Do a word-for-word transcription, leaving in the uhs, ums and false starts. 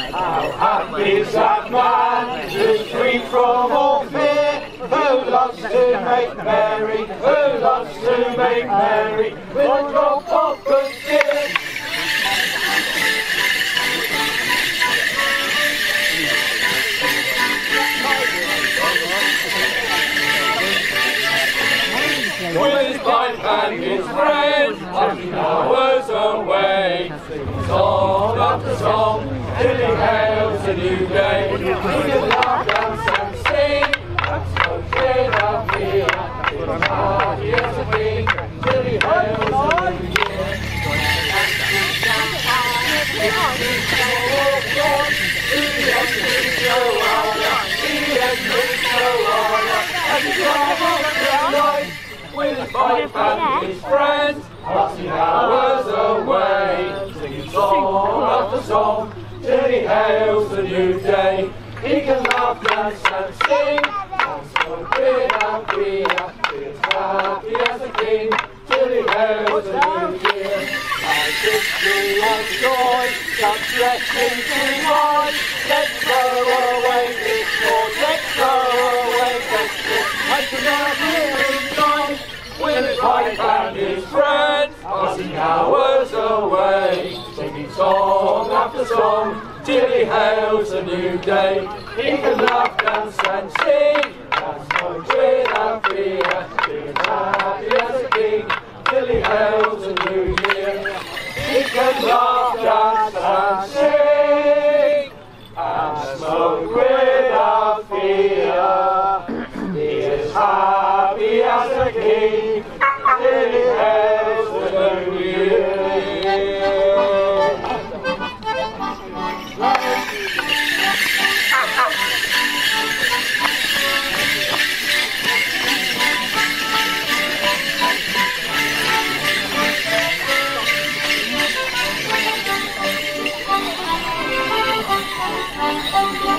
How happy is that man who's free from all fear, who loves to make merry, who loves to make merry with a drop of good cheer. With his pipe and his friends, laughing hours away, song after song, till he hails a new day. He can laugh, dance and sing, and so without fear, he's happy as a king, till he hails a new year. With his pipe and his friends, passing hours away, singing song after song, till he hails a new day. He can laugh, dance and sing, and smoke without fear, he is happy as a king, till he hails a new year. And victory and joy, such blessings to rise, let's go away this morn, let's go away this morn, and to now hearing time. With his pipe and his friends, passing hours away, singing song after song, till he hails a new day. He can laugh, dance and sing, and smoke without fear, he is happy as a king, till he hails a new year. He can laugh, dance and sing, and smoke without fear, he is happy as a king, till he hails a new year. Thank you.